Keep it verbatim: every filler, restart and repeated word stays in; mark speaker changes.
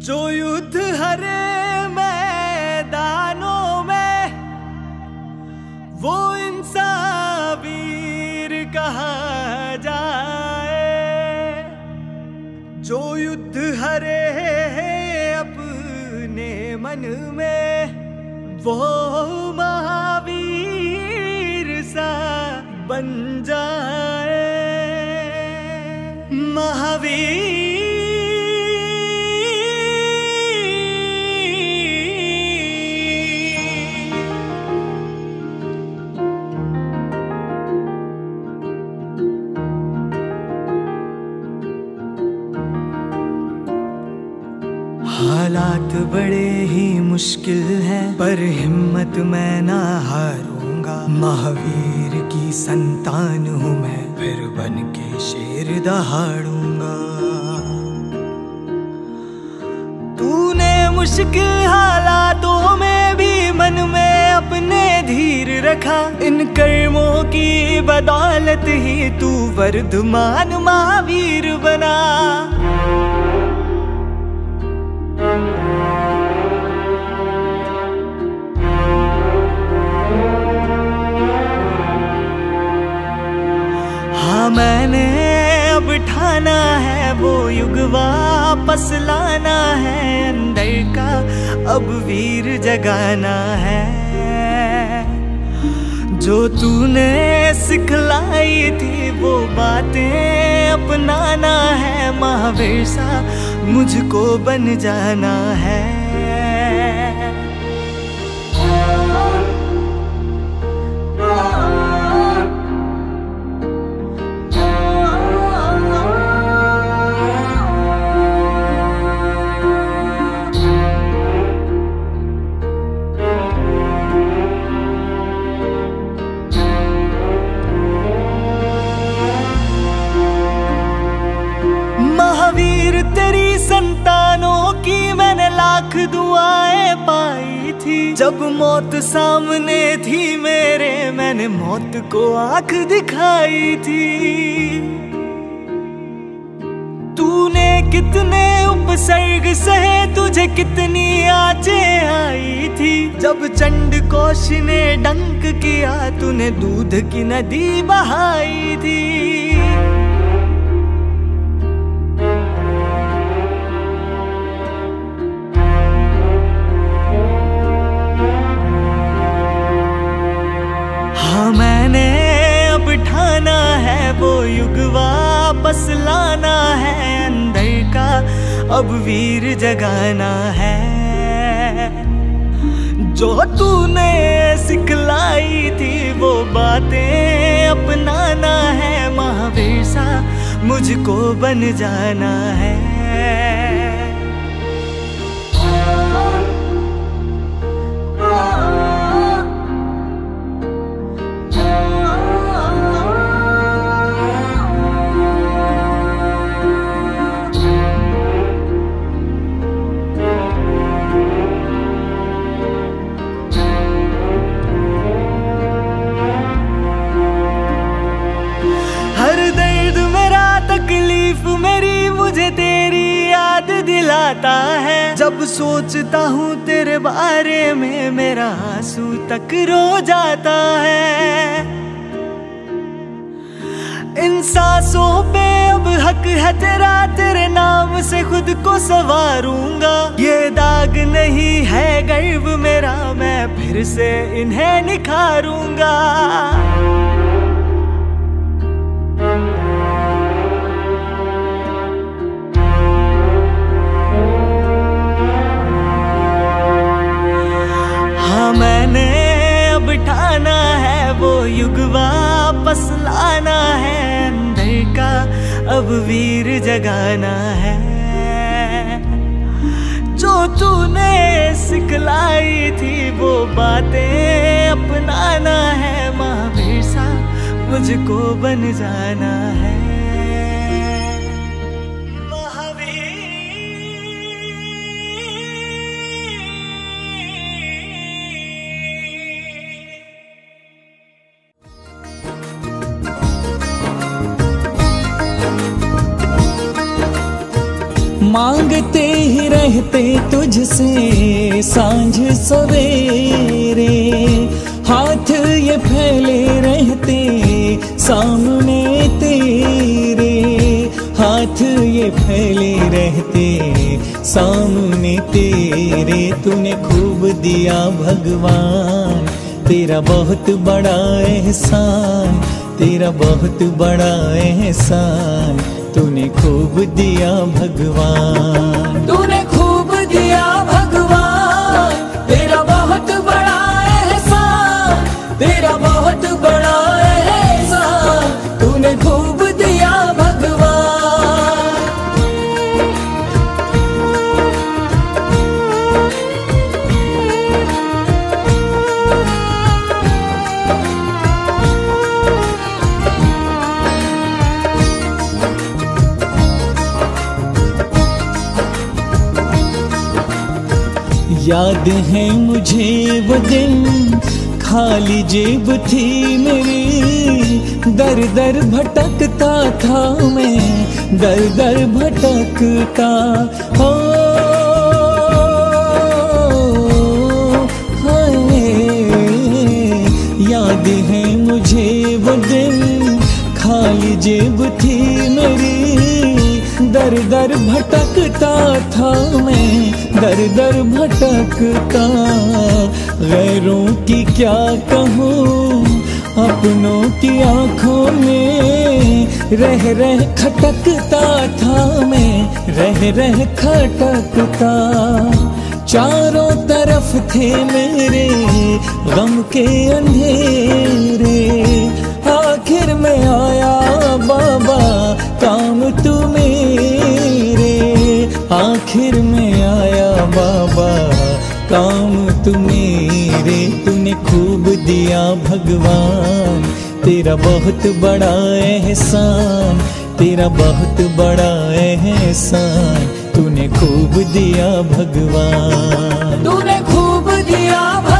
Speaker 1: जो युद्ध हरे मैदानों में वो इंसान वीर कहा जाए। जो युद्ध हरे अपने मन में वो महावीर सा बन जाए। महावीर हालात बड़े ही मुश्किल हैं पर हिम्मत मैं ना हारूंगा। महावीर की संतान हूँ मैं फिर बन के शेर दहाड़ूंगा। तूने मुश्किल हालातों में भी मन में अपने धीर रखा। इन कर्मों की बदौलत ही तू वर्धमान महावीर बना। हाँ मैंने अब ठाना है वो युग वापस लाना है। अंदर का अब वीर जगाना है। जो तूने सिखलाई थी वो बातें अपनाना है। महावीर सा मुझको बन जाना है। महावीर तेरी संतानों की मैंने लाख दुआएं पाई थी। जब मौत सामने थी मेरे मैंने मौत को आंख दिखाई थी। तूने कितने उपसर्ग सहे तुझे कितनी आँचें आई थी। जब चंडकोश ने डंक किया तूने दूध की नदी बहाई थी। हाँ मैंने अब ठाना है वो युग वापस लाना है। अंदर का अब वीर जगाना है। जो तूने सिखलाई थी वो बातें अपनाना है। महावीर सा मुझको बन जाना है। तकलीफ मेरी मुझे तेरी याद दिलाता है। जब सोचता हूँ तेरे बारे में मेरा आंसू तक रो जाता है। इन सांसों पे अब हक है तेरा। तेरे नाम से खुद को संवारूंगा। ये दाग नहीं है गर्व मेरा मैं फिर से इन्हें निखारूंगा। मैंने अब ठाना है वो युग वापस लाना है। अंदर का अब वीर जगाना है। जो तूने सिखलाई थी वो बातें अपनाना है। महावीर सा मुझको बन जाना है। मांगते ही रहते तुझसे सांझ सवेरे, हाथ ये फैले रहते सामने तेरे, हाथ ये फैले रहते सामने तेरे। तूने खूब दिया भगवान, तेरा बहुत बड़ा एहसान, तेरा बहुत बड़ा एहसान, तूने खूब दिया भगवान।
Speaker 2: तूने खूब दिया भगवान, तेरा बहुत बड़ा एहसान, तेरा बहुत बड़ा एहसान, तूने खूब दिया भगवान।
Speaker 1: याद है मुझे वो दिन खाली जेब थी मेरी, दर दर भटकता था मैं, दर दर भटकता। हो याद है मुझे वो दिन खाली जेब थी मेरी, दर दर भटकता था मैं, दर दर भटकता। गैरों की क्या कहूँ, अपनों की आँखों में रह रह खटकता था मैं, रह रह खटकता। चारों तरफ थे मेरे गम के अंधेरे, आखिर में आया बाबा काम तू मेरे, आखिर में आया बाबा काम तू मेरे। तूने खूब दिया भगवान, तेरा बहुत बड़ा एहसान, तेरा बहुत बड़ा एहसान, तूने खूब दिया भगवान।
Speaker 2: तूने खूब दिया भगवान।